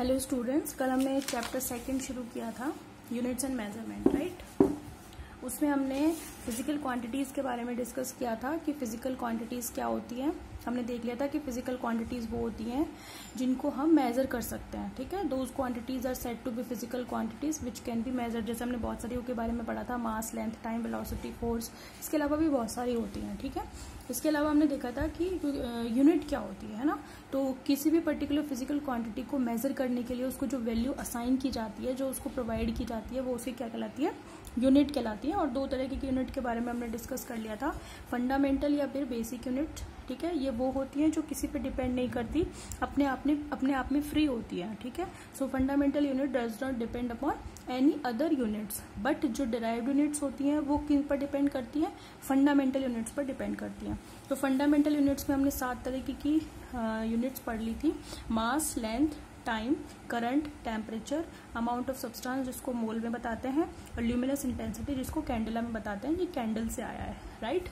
Hello students, कल हमने chapter second शुरू किया था, यूनिट्स एंड मेजरमेंट, राइट। उसमें हमने फिजिकल क्वांटिटीज़ के बारे में डिस्कस किया था कि फिजिकल क्वांटिटीज़ क्या होती हैं। हमने देख लिया था कि फिजिकल क्वांटिटीज़ वो होती हैं जिनको हम मेजर कर सकते हैं, ठीक है। Those quantities are said to be physical quantities which can be measured. जैसे हमने बहुत सारी के बारे में पढ़ा था, mass, length, time, velocity, force. इसके अलावा भी बहुत सारी होती हैं, ठीक है। इसके अलावा हमने देखा था कि यूनिट क्या होती है ना। तो किसी भी पर्टिकुलर फिजिकल क्वांटिटी को मेजर करने के लिए उसको जो वैल्यू असाइन की जाती है, जो उसको प्रोवाइड की जाती है, वो उसे क्या कहलाती है? यूनिट कहलाती है। और दो तरह की यूनिट के बारे में हमने डिस्कस कर लिया था, फंडामेंटल या फिर बेसिक यूनिट, ठीक है। ये वो होती हैं जो किसी पे डिपेंड नहीं करती, अपने आप में फ्री होती है, ठीक है। So fundamental unit does not depend upon any other units, but जो डिराइव्ड यूनिट्स होती हैं वो किन पर डिपेंड करती हैं? फंडामेंटल यूनिट्स पर डिपेंड करती हैं। तो फंडामेंटल यूनिट्स में हमने 7 तरह की यूनिट्स पढ़ ली थी। Mass, length, time, current, temperature, amount of substance जिसको मोल में बताते हैं, और ल्यूमिनस इंटेंसिटी जिसको कैंडला में बताते हैं। ये कैंडल से आया है, राइट।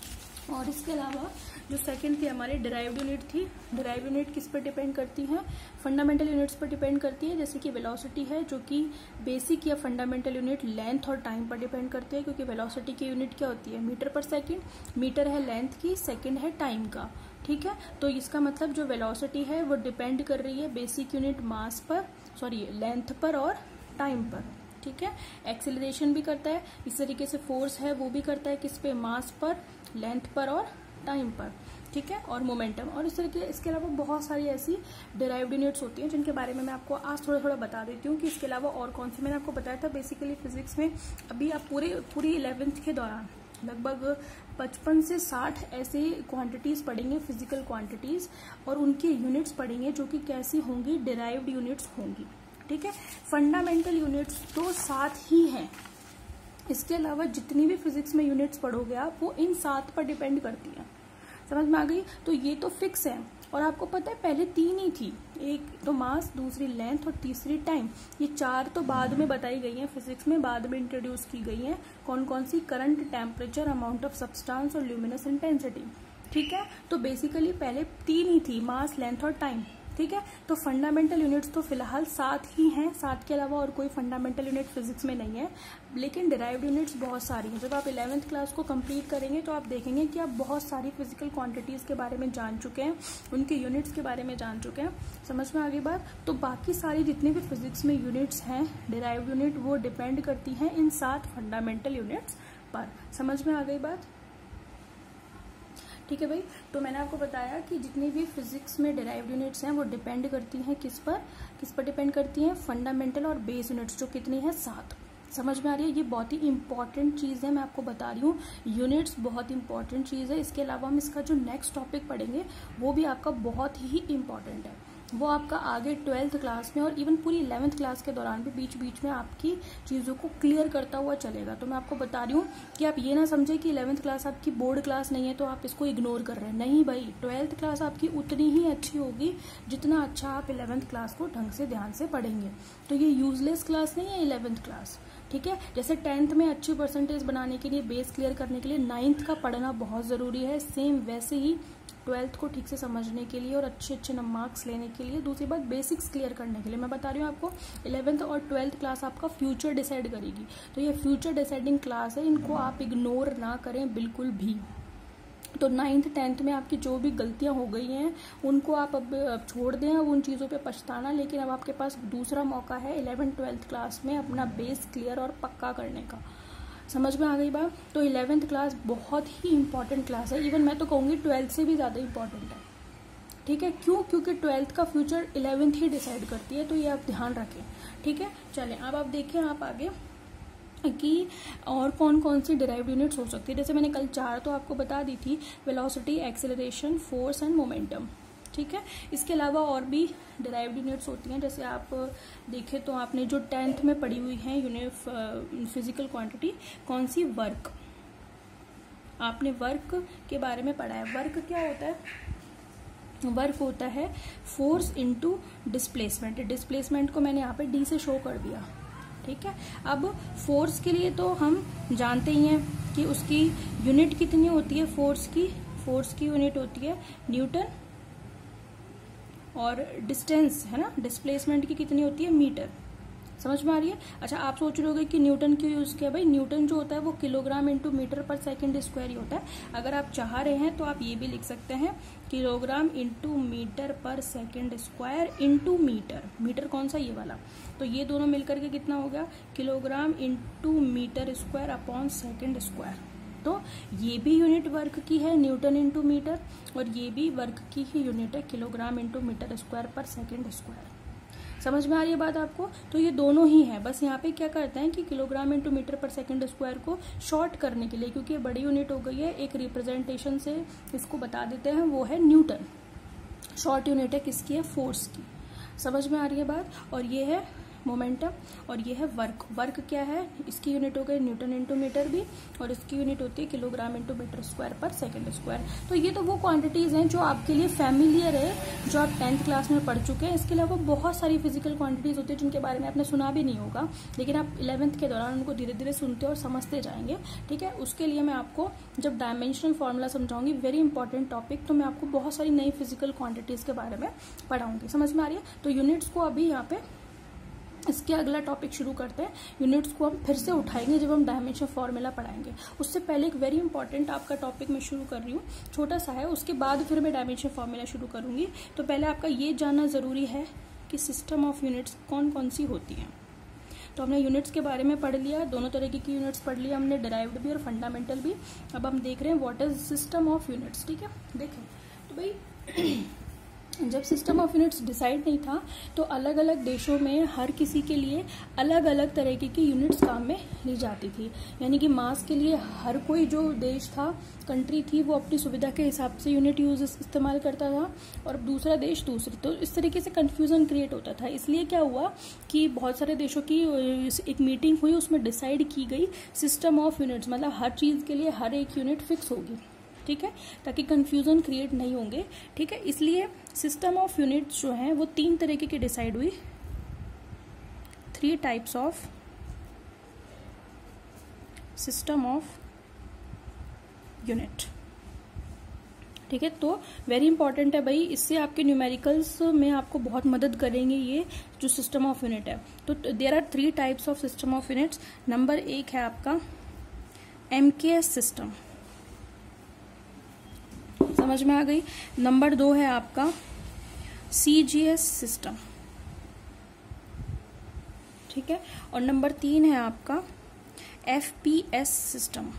और इसके अलावा जो सेकंड थी हमारी डिराइव्ड यूनिट थी। डिराइव्ड यूनिट किस पर डिपेंड करती है? फंडामेंटल यूनिट्स पर डिपेंड करती है। जैसे कि वेलोसिटी है, जो कि बेसिक या फंडामेंटल यूनिट लेंथ और टाइम पर डिपेंड करती है, क्योंकि वेलोसिटी की यूनिट क्या होती है? Metre per second. मीटर है लेंथ की, सेकेंड है टाइम का, ठीक है। तो इसका मतलब जो वेलोसिटी है वो डिपेंड कर रही है बेसिक यूनिट मास पर, सॉरी लेंथ पर और टाइम पर, ठीक है। एक्सेलरेशन भी करता है इस तरीके से, फोर्स है वो भी करता है किस पे? मास पर, लेंथ पर और टाइम पर, ठीक है। और मोमेंटम, और इस तरीके इसके अलावा बहुत सारी ऐसी डिराइव्ड यूनिट्स होती हैं जिनके बारे में मैं आपको आज थोड़ा थोड़ा बता देती हूँ कि इसके अलावा और कौन सी। मैंने आपको बताया था बेसिकली फिजिक्स में अभी आप पूरी 11th के दौरान लगभग 55 से 60 ऐसे क्वांटिटीज पढ़ेंगे, फिजिकल क्वांटिटीज, और उनकी यूनिट्स पढ़ेंगे जो कि कैसी होंगी? डिराइव्ड यूनिट्स होंगी, ठीक है। फंडामेंटल यूनिट्स तो 7 ही हैं। इसके अलावा जितनी भी फिजिक्स में यूनिट्स पढ़ोगे आप, वो इन 7 पर डिपेंड करती हैं। समझ में आ गई? तो ये तो फिक्स है। और आपको पता है पहले 3 ही थी, एक तो मास, दूसरी लेंथ और तीसरी टाइम। ये 4 तो बाद में बताई गई हैं फिजिक्स में, बाद में इंट्रोड्यूस की गई हैं। कौन कौन सी? Current, temperature, amount of substance और ल्यूमिनस इंटेंसिटी, ठीक है। तो बेसिकली पहले 3 ही थी, मास, लेंथ और टाइम, ठीक है। तो फंडामेंटल यूनिट्स तो फिलहाल 7 ही हैं, 7 के अलावा और कोई फंडामेंटल यूनिट फिजिक्स में नहीं है। लेकिन डिराइव्ड यूनिट्स बहुत सारी हैं। जब आप 11th क्लास को कंप्लीट करेंगे तो आप देखेंगे कि आप बहुत सारी फिजिकल क्वांटिटीज के बारे में जान चुके हैं, उनके यूनिट्स के बारे में जान चुके हैं। समझ में आ गई बात? तो बाकी सारी जितनी भी फिजिक्स में यूनिट्स हैं डिराइव्ड यूनिट, वो डिपेंड करती हैं इन 7 फंडामेंटल यूनिट्स पर। समझ में आ गई बात? ठीक है भाई। तो मैंने आपको बताया कि जितनी भी फिजिक्स में डिराइव्ड यूनिट्स हैं वो डिपेंड करती हैं किस पर डिपेंड करती हैं? फंडामेंटल और बेस यूनिट्स, जो कितनी है? 7। समझ में आ रही है? ये बहुत ही इंपॉर्टेंट चीज़ है, मैं आपको बता रही हूँ। यूनिट्स बहुत इंपॉर्टेंट चीज़ है। इसके अलावा हम इसका जो नेक्स्ट टॉपिक पढ़ेंगे वो भी आपका बहुत ही इंपॉर्टेंट है। वो आपका आगे 12th क्लास में और इवन पूरी 11th क्लास के दौरान भी बीच बीच में आपकी चीज़ों को क्लियर करता हुआ चलेगा। तो मैं आपको बता रही हूँ कि आप ये ना समझे कि 11th क्लास आपकी बोर्ड क्लास नहीं है तो आप इसको इग्नोर कर रहे हैं। नहीं भाई, 12th क्लास आपकी उतनी ही अच्छी होगी जितना अच्छा आप 11th क्लास को ढंग से ध्यान से पढ़ेंगे। तो ये यूजलेस क्लास नहीं है 11th क्लास, ठीक है। जैसे 10th में अच्छी परसेंटेज बनाने के लिए, बेस क्लियर करने के लिए 9th का पढ़ना बहुत ज़रूरी है, सेम वैसे ही 12th को ठीक से समझने के लिए और अच्छे मार्क्स लेने के लिए, दूसरी बात बेसिक्स क्लियर करने के लिए। मैं बता रही हूँ आपको 11th और 12th क्लास आपका फ्यूचर डिसाइड करेगी। तो ये फ्यूचर डिसाइडिंग क्लास है, इनको आप इग्नोर ना करें बिल्कुल भी। तो 9th 10th में आपकी जो भी गलतियां हो गई हैं उनको आप अब छोड़ दें, अब उन चीज़ों पे पछताना। लेकिन अब आपके पास दूसरा मौका है 11th 12th क्लास में अपना बेस क्लियर और पक्का करने का। समझ में आ गई बात? तो 11th क्लास बहुत ही इंपॉर्टेंट क्लास है, इवन मैं तो कहूँगी 12th से भी ज़्यादा इंपॉर्टेंट है, ठीक है। क्यों? क्योंकि 12th का फ्यूचर 11th ही डिसाइड करती है, तो ये आप ध्यान रखें, ठीक है। चलें अब आप देखिए आप आगे कि और कौन कौन सी डिराइव्ड यूनिट्स हो सकती है। जैसे मैंने कल 4 तो आपको बता दी थी, velocity, acceleration, force and momentum, ठीक है। इसके अलावा और भी डिराइव्ड यूनिट्स होती हैं। जैसे आप देखें तो आपने जो 10th में पढ़ी हुई है फिजिकल क्वांटिटी, कौन सी? वर्क। आपने वर्क के बारे में पढ़ा है। वर्क क्या होता है? वर्क होता है फोर्स इनटू डिस्प्लेसमेंट। डिस्प्लेसमेंट को मैंने यहाँ पे डी से शो कर दिया, ठीक है। अब फोर्स के लिए तो हम जानते ही हैं कि उसकी यूनिट कितनी होती है फोर्स की यूनिट होती है न्यूटन और डिस्टेंस है ना, डिस्प्लेसमेंट की कितनी होती है, मीटर। समझ में आ रही है। अच्छा, आप सोच रहे होगे कि न्यूटन क्यों यूज किया। भाई न्यूटन जो होता है वो kilogram into metre per second square ही होता है। अगर आप चाह रहे हैं तो आप ये भी लिख सकते हैं kilogram into metre per second square into metre. Metre कौन सा, ये वाला। तो ये दोनों मिलकर के कितना हो गया, kilogram into metre square upon second square. तो ये भी यूनिट वर्क की है न्यूटन इंटू मीटर, और ये भी वर्क की ही यूनिट है kilogram into metre square per second square. समझ में आ रही है बात आपको। तो ये दोनों ही है, बस यहाँ पे क्या करते हैं कि kilogram into metre per second square को शॉर्ट करने के लिए, क्योंकि ये बड़ी यूनिट हो गई है, एक रिप्रेजेंटेशन से इसको बता देते हैं, वो है न्यूटन। शॉर्ट यूनिट है किसकी है, फोर्स की। समझ में आ रही है बात। और ये है मोमेंटम, और ये है वर्क। वर्क क्या है, इसकी यूनिट हो गई न्यूटन इंटू मीटर भी, और इसकी यूनिट होती है kilogram into metre square per second square. तो ये तो वो क्वांटिटीज हैं जो आपके लिए फैमिलियर है, जो आप 10th क्लास में पढ़ चुके हैं। इसके अलावा बहुत सारी फिजिकल क्वांटिटीज होती है जिनके बारे में आपने सुना भी नहीं होगा, लेकिन आप 11th के दौरान उनको धीरे धीरे सुनते और समझते जाएंगे। ठीक है, उसके लिए मैं आपको जब डायमेंशनल फॉर्मूला समझाऊंगी, वेरी इंपॉर्टेंट टॉपिक, तो मैं आपको बहुत सारी नई फिजिकल क्वांटिटीज के बारे में पढ़ाऊंगी। समझ में आ रही है। तो यूनिट्स को अभी यहाँ पे इसके अगला टॉपिक शुरू करते हैं। यूनिट्स को हम फिर से उठाएंगे जब हम डायमेंशन फॉर्मूला पढ़ाएंगे। उससे पहले एक वेरी इंपॉर्टेंट आपका टॉपिक मैं शुरू कर रही हूँ, छोटा सा है, उसके बाद फिर मैं डायमेंशन फॉर्मूला शुरू करूंगी। तो पहले आपका ये जानना जरूरी है कि सिस्टम ऑफ यूनिट्स कौन कौन सी होती हैं। तो हमने यूनिट्स के बारे में पढ़ लिया, दोनों तरीके की यूनिट्स पढ़ लिया हमने, डिराइव्ड भी और फंडामेंटल भी। अब हम देख रहे हैं what is system of units. ठीक है, देखें तो भाई जब सिस्टम ऑफ यूनिट्स डिसाइड नहीं था तो अलग अलग देशों में हर किसी के लिए अलग अलग तरीके की यूनिट्स काम में ली जाती थी। यानी कि मास के लिए हर कोई जो देश था, कंट्री थी, वो अपनी सुविधा के हिसाब से यूनिट इस्तेमाल करता था, और दूसरा देश दूसरी। तो इस तरीके से कंफ्यूजन क्रिएट होता था। इसलिए क्या हुआ कि बहुत सारे देशों की एक मीटिंग हुई, उसमें डिसाइड की गई सिस्टम ऑफ यूनिट्स, मतलब हर चीज के लिए हर एक यूनिट फिक्स होगी। ठीक है, ताकि कंफ्यूजन क्रिएट नहीं होंगे। ठीक है, इसलिए सिस्टम ऑफ यूनिट्स जो हैं वो 3 तरीके की डिसाइड हुई, 3 types of system of unit. ठीक है, तो वेरी इंपॉर्टेंट है भाई, इससे आपके न्यूमेरिकल्स में आपको बहुत मदद करेंगे ये जो सिस्टम ऑफ यूनिट है। तो there are 3 types of system of units. Number 1 है आपका MKS सिस्टम, समझ में आ गई। नंबर 2 है आपका CGS सिस्टम। ठीक है, और नंबर 3 है आपका FPS सिस्टम।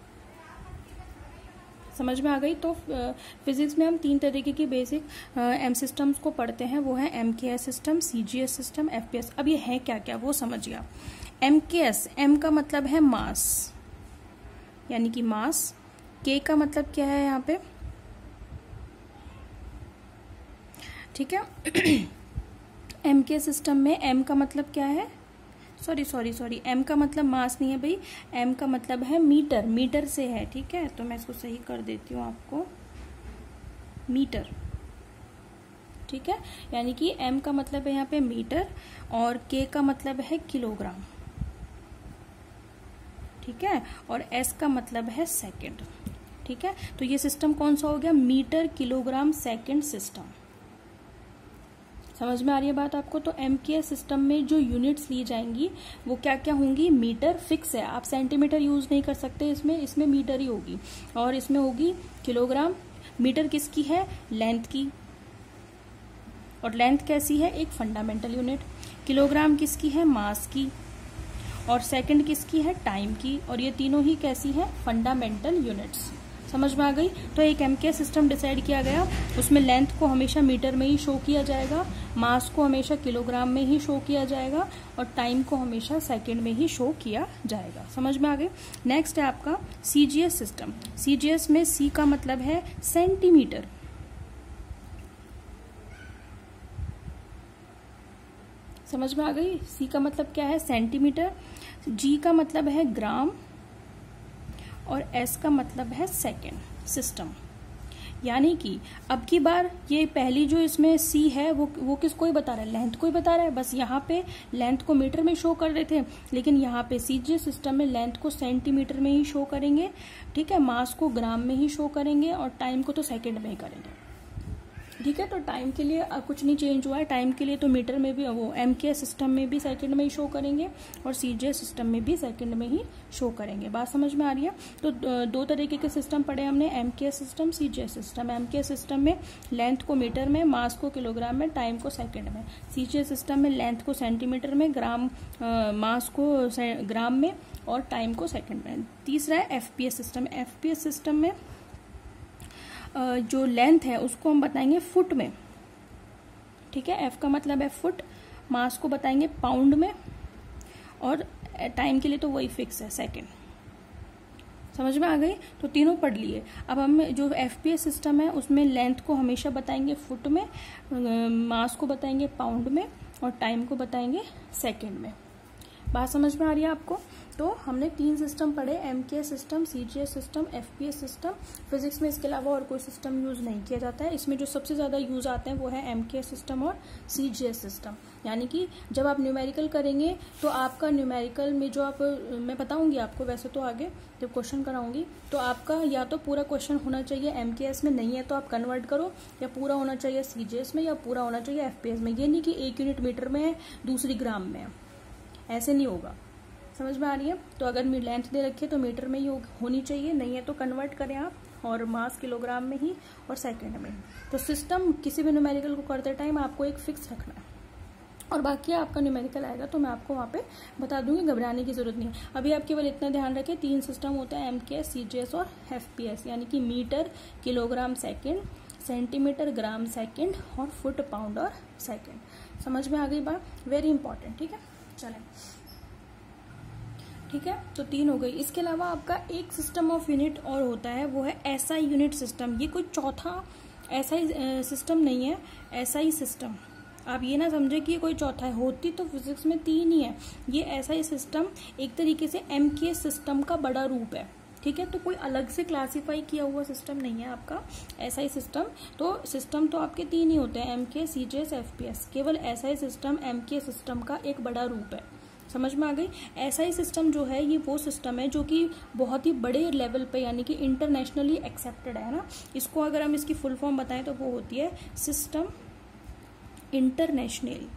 समझ में आ गई। तो फिजिक्स में हम 3 तरीके की बेसिक एम सिस्टम्स को पढ़ते हैं, वो है MKS system, CGS system, FPS। अब ये है क्या क्या वो समझिए। MKS, M का मतलब है मास, यानी कि मास। K का मतलब क्या है यहाँ पे, ठीक है। MK सिस्टम में M का मतलब क्या है, सॉरी M का मतलब मास नहीं है भाई, M का मतलब है मीटर, मीटर से है। ठीक है, तो मैं इसको सही कर देती हूँ आपको, मीटर। ठीक है, यानी कि M का मतलब है यहाँ पे मीटर, और K का मतलब है किलोग्राम। ठीक है, और S का मतलब है सेकंड। ठीक है, तो ये सिस्टम कौन सा हो गया, मीटर किलोग्राम सेकंड सिस्टम। समझ में आ रही है बात आपको। तो MKS सिस्टम में जो यूनिट्स ली जाएंगी वो क्या क्या होंगी, मीटर फिक्स है, आप सेंटीमीटर यूज नहीं कर सकते इसमें मीटर ही होगी, और इसमें होगी किलोग्राम। मीटर किसकी है, लेंथ की, और लेंथ कैसी है, एक फंडामेंटल यूनिट। किलोग्राम किसकी है, मास की, और सेकंड किसकी है, टाइम की, और ये तीनों ही कैसी है, फंडामेंटल यूनिट्स। समझ में आ गई। तो एक MKS सिस्टम डिसाइड किया गया, उसमें लेंथ को हमेशा मीटर में ही शो किया जाएगा, मास को हमेशा किलोग्राम में ही शो किया जाएगा, और टाइम को हमेशा सेकंड में ही शो किया जाएगा। समझ में आ गई। नेक्स्ट है आपका CGS सिस्टम। CGS में C का मतलब है सेंटीमीटर, समझ में आ गई। C का मतलब क्या है, सेंटीमीटर। G का मतलब है ग्राम, और S का मतलब है सेकंड सिस्टम। यानी कि अब की बार ये पहली जो इसमें C है वो किसको ही बता रहा है, लेंथ को ही बता रहा है। बस यहाँ पे लेंथ को मीटर में शो कर रहे थे, लेकिन यहाँ पे CGS सिस्टम में लेंथ को सेंटीमीटर में ही शो करेंगे। ठीक है, मास को ग्राम में ही शो करेंगे, और टाइम को तो सेकंड में ही करेंगे। ठीक है। तो टाइम के लिए कुछ नहीं चेंज हुआ है। टाइम के लिए तो मीटर में भी वो एमके सिस्टम में भी सेकंड में ही शो करेंगे और सीजीएस सिस्टम में भी सेकंड में ही शो करेंगे। बात समझ में आ रही है। तो दो तरीके के सिस्टम पढ़े हमने, MK system, CGS system. MK system में लेंथ को मीटर में, मास को किलोग्राम में, टाइम को सेकेंड में। सीजीएस सिस्टम में लेंथ को सेंटीमीटर में, मास को ग्राम में और टाइम को सेकेंड में। तीसरा है एफपीएस सिस्टम। एफपीएस सिस्टम में जो लेंथ है उसको हम बताएंगे फुट में, ठीक है। एफ का मतलब है फुट, मास को बताएंगे पाउंड में और टाइम के लिए तो वही फिक्स है, सेकंड। समझ में आ गई। तो तीनों पढ़ लिए। अब हम जो एफपीएस सिस्टम है उसमें लेंथ को हमेशा बताएंगे फुट में, मास को बताएंगे पाउंड में और टाइम को बताएंगे सेकंड में। बात समझ में आ रही है आपको। तो हमने 3 सिस्टम पढ़े, MK system, CGS system, FPS system. Physics में इसके अलावा और कोई सिस्टम यूज नहीं किया जाता है। इसमें जो सबसे ज्यादा यूज आते हैं वो है एमके सिस्टम और सीजीएस सिस्टम। यानी कि जब आप न्यूमेरिकल करेंगे तो आपका न्यूमेरिकल में जो मैं बताऊंगी आपको वैसे तो आगे जब क्वेश्चन कराऊंगी, तो आपका या तो पूरा क्वेश्चन होना चाहिए एमकेएस में, नहीं है तो आप कन्वर्ट करो, या पूरा होना चाहिए सीजीएस में या पूरा होना चाहिए एफपीएस में। ये नहीं कि 1 यूनिट मीटर में है दूसरी ग्राम में है, ऐसे नहीं होगा। समझ में आ रही है। तो अगर लेंथ दे रखी है तो मीटर में ही होनी चाहिए, नहीं है तो कन्वर्ट करें आप, और मास किलोग्राम में ही और सेकंड में। तो सिस्टम किसी भी न्यूमेरिकल को करते टाइम आपको एक फिक्स रखना है, और बाकी आपका न्यूमेरिकल आएगा तो मैं आपको वहाँ पे बता दूंगी, घबराने की जरूरत नहीं है। अभी आप केवल इतना ध्यान रखें, 3 सिस्टम होता है, एमकेएस, सीजीएस और एफपीएस, यानी कि metre, kilogram, second, centimetre, gram, second और फुट, पाउंड और सेकेंड। समझ में आ गई बात, वेरी इंपॉर्टेंट। ठीक है, चलें, ठीक है। तो 3 हो गई। इसके अलावा आपका एक सिस्टम ऑफ यूनिट और होता है, वो है एसआई यूनिट सिस्टम। ये कोई चौथा एसआई सिस्टम नहीं है, एसआई सिस्टम। आप ये ना समझे कि ये कोई चौथा है, होती तो फिजिक्स में 3 ही है। ये एसआई सिस्टम एक तरीके से एमके सिस्टम का बड़ा रूप है, ठीक है। तो कोई अलग से क्लासिफाई किया हुआ सिस्टम नहीं है आपका एसआई सिस्टम। तो सिस्टम तो आपके 3 ही होते हैं, एमके, सीजीएस, एफपीएस। केवल एसआई सिस्टम एमके सिस्टम का एक बड़ा रूप है। समझ में आ गई। एसआई सिस्टम जो है ये वो सिस्टम है जो कि बहुत ही बड़े लेवल पे, यानी कि इंटरनेशनली एक्सेप्टेड है ना। इसको अगर हम इसकी फुल फॉर्म बताएं तो वो होती है सिस्टम इंटरनेशनल।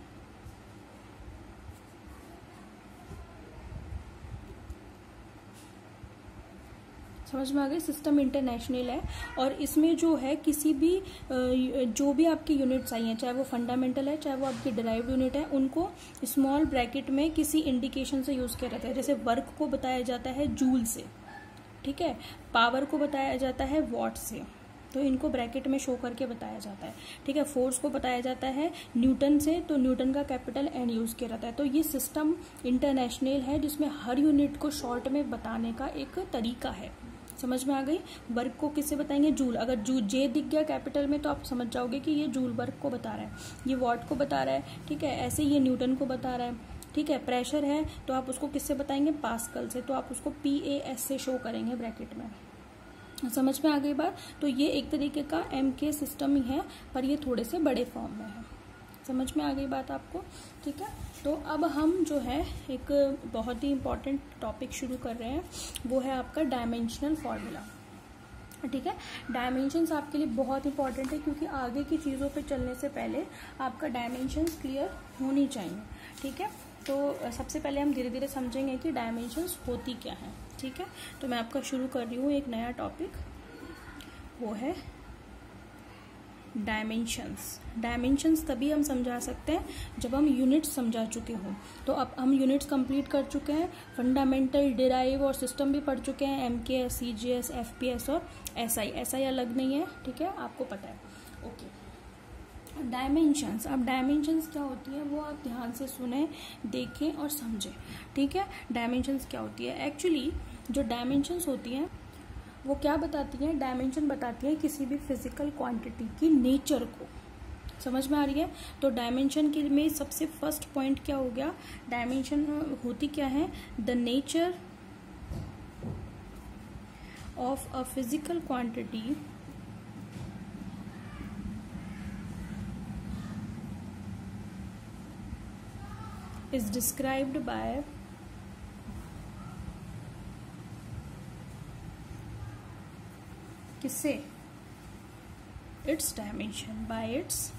समझ में आ गई। सिस्टम इंटरनेशनल है, और इसमें जो है किसी भी जो भी आपकी यूनिट्स आई हैं, चाहे वो फंडामेंटल है चाहे वो आपकी डिराइव्ड यूनिट है, उनको स्मॉल ब्रैकेट में किसी इंडिकेशन से यूज किया जाता है। जैसे वर्क को बताया जाता है जूल से, ठीक है। पावर को बताया जाता है वॉट से, तो इनको ब्रैकेट में शो करके बताया जाता है, ठीक है। फोर्स को बताया जाता है न्यूटन से, तो न्यूटन का कैपिटल एन यूज किया जाता है। तो ये सिस्टम इंटरनेशनल है जिसमें हर यूनिट को शॉर्ट में बताने का एक तरीका है। समझ में आ गई। वर्क को किससे बताएंगे, जूल। अगर जे दिख गया कैपिटल में तो आप समझ जाओगे कि ये जूल वर्क को बता रहा है, ये वॉट को बता रहा है, ठीक है। ऐसे ये न्यूटन को बता रहा है, ठीक है। प्रेशर है तो आप उसको किससे बताएंगे, पास्कल से, तो आप उसको PAS से शो करेंगे ब्रैकेट में। समझ में आ गई बात। तो ये एक तरीके का एमके सिस्टम ही है, पर ये थोड़े से बड़े फॉर्म में है। समझ में आ गई बात आपको, ठीक है। तो अब हम जो है एक बहुत ही इंपॉर्टेंट टॉपिक शुरू कर रहे हैं, वो है आपका डायमेंशनल फॉर्मूला, ठीक है। डायमेंशंस आपके लिए बहुत इंपॉर्टेंट है, क्योंकि आगे की चीज़ों पे चलने से पहले आपका डायमेंशंस क्लियर होनी चाहिए, ठीक है। तो सबसे पहले हम धीरे धीरे समझेंगे कि डायमेंशंस होती क्या है, ठीक है। तो मैं आपका शुरू कर रही हूँ एक नया टॉपिक, वो है डायमेंशंस। डायमेंशंस तभी हम समझा सकते हैं जब हम यूनिट्स समझा चुके हों। तो अब हम यूनिट्स कंप्लीट कर चुके हैं, फंडामेंटल, डिराइव और सिस्टम भी पढ़ चुके हैं, एमके, सीजीएस, एफपीएस और एसआई। एसआई अलग नहीं है, ठीक है, आपको पता है, ओके। डायमेंशंस, अब डायमेंशंस क्या होती है वो आप ध्यान से सुने, देखें और समझें, ठीक है। डायमेंशंस क्या होती है, एक्चुअली जो डायमेंशंस होती हैं वो क्या बताती हैं, डायमेंशन बताती है किसी भी फिजिकल क्वांटिटी की नेचर को। समझ में आ रही है। तो डायमेंशन के में सबसे फर्स्ट पॉइंट क्या हो गया, डायमेंशन होती क्या है, the nature of a physical quantity is described by किससे, its dimension, by its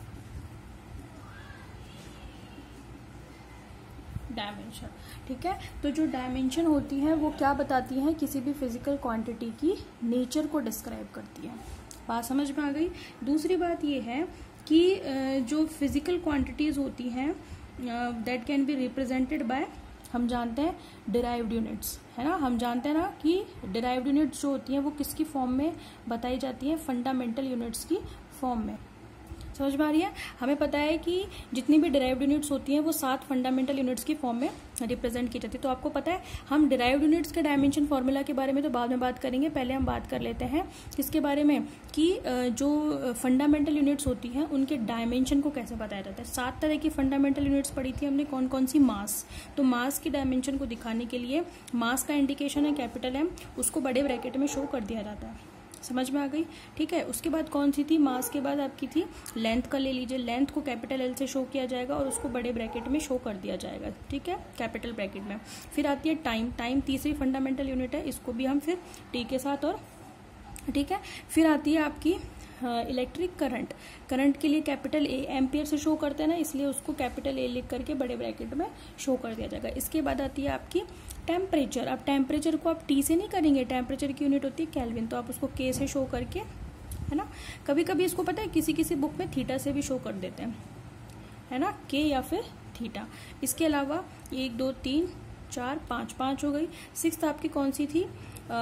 dimension. ठीक है, तो जो डायमेंशन होती है वो क्या बताती हैं, किसी भी फिजिकल क्वांटिटी की नेचर को डिस्क्राइब करती है। बात समझ में आ गई। दूसरी बात ये है कि जो फिजिकल क्वांटिटीज होती हैं that can be represented by, हम जानते हैं डिराइव्ड यूनिट्स, है ना। हम जानते हैं ना कि डिराइव्ड यूनिट्स जो होती हैं वो किसकी फॉर्म में बताई जाती हैं, फंडामेंटल यूनिट्स की फॉर्म में। समझ में आ रही है। हमें पता है कि जितनी भी डिराइव्ड यूनिट्स होती हैं वो 7 फंडामेंटल यूनिट्स की फॉर्म में रिप्रेजेंट की जाती है। तो आपको पता है, हम डिराइव्ड यूनिट्स के डायमेंशन फॉर्मूला के बारे में तो बाद में बात करेंगे, पहले हम बात कर लेते हैं किसके बारे में, कि जो फंडामेंटल यूनिट्स होती हैं उनके डायमेंशन को कैसे बताया जाता है। 7 तरह की फंडामेंटल यूनिट्स पढ़ी थी हमने, कौन कौन सी। मास, तो मास की डायमेंशन को दिखाने के लिए मास का इंडिकेशन है कैपिटल एम, उसको बड़े ब्रैकेट में शो कर दिया जाता है। समझ में आ गई। ठीक है, उसके बाद कौन सी थी, मास के बाद आपकी थी लेंथ का, ले लीजिए लेंथ को कैपिटल एल से शो किया जाएगा और उसको बड़े ब्रैकेट में शो कर दिया जाएगा। ठीक है, कैपिटल ब्रैकेट में। फिर आती है टाइम, टाइम तीसरी फंडामेंटल यूनिट है, इसको भी हम फिर टी के साथ और, ठीक है। फिर आती है आपकी इलेक्ट्रिक करंट, करंट के लिए कैपिटल ए, एम्पियर से शो करते हैं ना, इसलिए उसको कैपिटल ए लिख करके बड़े ब्रैकेट में शो कर दिया जाएगा। इसके बाद आती है आपकी टेम्परेचर। अब टेम्परेचर को आप टी से नहीं करेंगे, टेम्परेचर की यूनिट होती है केल्विन, तो आप उसको के से शो करके, है ना। कभी कभी इसको पता है किसी किसी बुक में थीटा से भी शो कर देते हैं, है ना, के या फिर थीटा। इसके अलावा 1 2 3 4 5 हो गई। 6th आपकी कौन सी थी,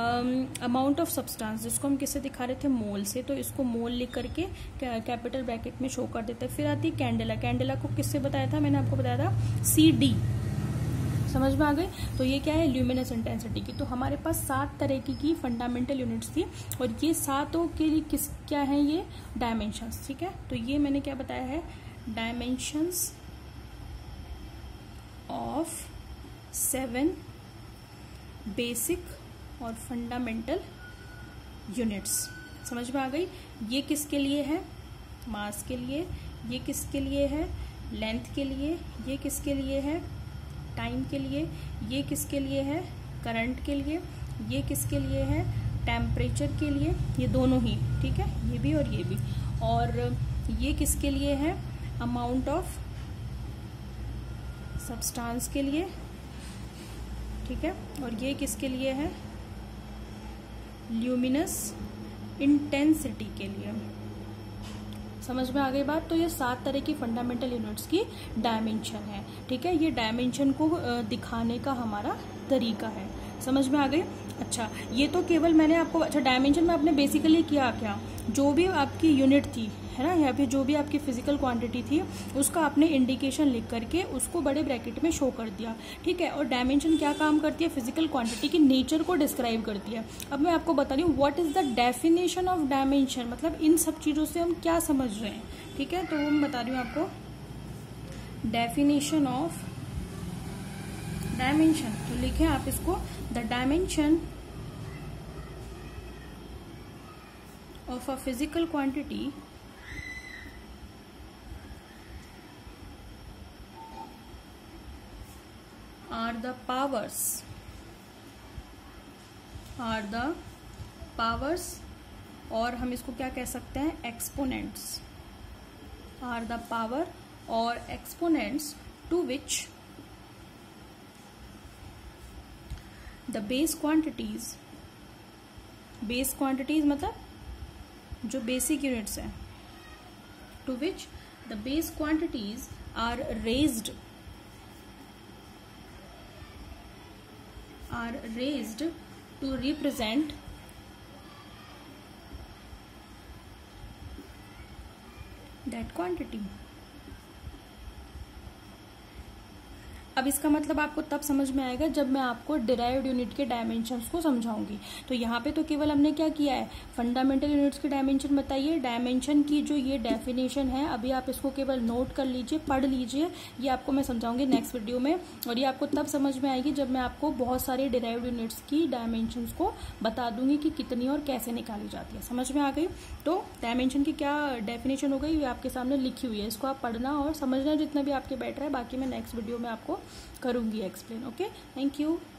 अमाउंट ऑफ सब्सटेंस, जिसको हम किससे दिखा रहे थे, मोल से, तो इसको मोल लिख करके कैपिटल ब्रैकेट में शो कर देते हैं। फिर आती है कैंडेला, कैंडेला को किससे बताया था, मैंने आपको बताया था CD। समझ में आ गई। तो ये क्या है, ल्यूमिनस इंटेंसिटी की। तो हमारे पास 7 तरह की फंडामेंटल यूनिट्स थी और ये 7 के लिए किस क्या है, ये डायमेंशंस। ठीक है, तो ये मैंने क्या बताया है, डायमेंशंस ऑफ 7 बेसिक और फंडामेंटल यूनिट्स। समझ में आ गई। ये किसके लिए है, मास के लिए, ये किसके लिए है, लेंथ के लिए, ये किसके लिए है, टाइम के लिए, ये किसके लिए है, करंट के लिए, ये किसके लिए है, टेम्परेचर के लिए, ये दोनों ही। ठीक है, ये भी और ये भी। और ये किसके लिए है, अमाउंट ऑफ सब्सटेंस के लिए। ठीक है, और ये किसके लिए है, ल्यूमिनस इंटेंसिटी के लिए। समझ में आ गई बात। तो ये 7 तरह की फंडामेंटल यूनिट्स की डायमेंशन है। ठीक है, ये डायमेंशन को दिखाने का हमारा तरीका है। समझ में आ गई। अच्छा, ये तो केवल मैंने आपको, अच्छा डायमेंशन में आपने बेसिकली किया क्या, जो भी आपकी यूनिट थी, है ना, या फिर जो भी आपकी फिजिकल क्वांटिटी थी उसका आपने इंडिकेशन लिख करके उसको बड़े ब्रैकेट में शो कर दिया। ठीक है, और डायमेंशन क्या काम करती है, फिजिकल क्वांटिटी की नेचर को डिस्क्राइब करती है। अब मैं आपको बता रही हूँ what is the definition of dimension, मतलब इन सब चीजों से हम क्या समझ रहे हैं। ठीक है, तो वो मैं बता रही हूँ आपको, डेफिनेशन ऑफ डायमेंशन। तो लिखें आप इसको, the dimension of a physical quantity are the powers और हम इसको क्या कह सकते हैं, एक्सपोनेंट्स, are the power और exponents to which the base quantities मतलब जो बेसिक यूनिट्स हैं, to which the base quantities are raised to represent that quantity. अब इसका मतलब आपको तब समझ में आएगा जब मैं आपको डिराइव्ड यूनिट के डायमेंशंस को समझाऊंगी। तो यहाँ पे तो केवल हमने क्या किया है, फंडामेंटल यूनिट्स के डायमेंशन बताइए। डायमेंशन की जो ये डेफिनेशन है, अभी आप इसको केवल नोट कर लीजिए, पढ़ लीजिए, ये आपको मैं समझाऊंगी नेक्स्ट वीडियो में। और ये आपको तब समझ में आएगी जब मैं आपको बहुत सारे डिराइव्ड यूनिट्स की डायमेंशंस को बता दूंगी कि कितनी और कैसे निकाली जाती है। समझ में आ गई। तो डायमेंशन की क्या डेफिनेशन हो गई, ये आपके सामने लिखी हुई है, इसको आप पढ़ना और समझना जितना भी आपके बैठ रहा है। बाकी मैं नेक्स्ट वीडियो में आपको करूंगी एक्सप्लेन। Okay, thank you.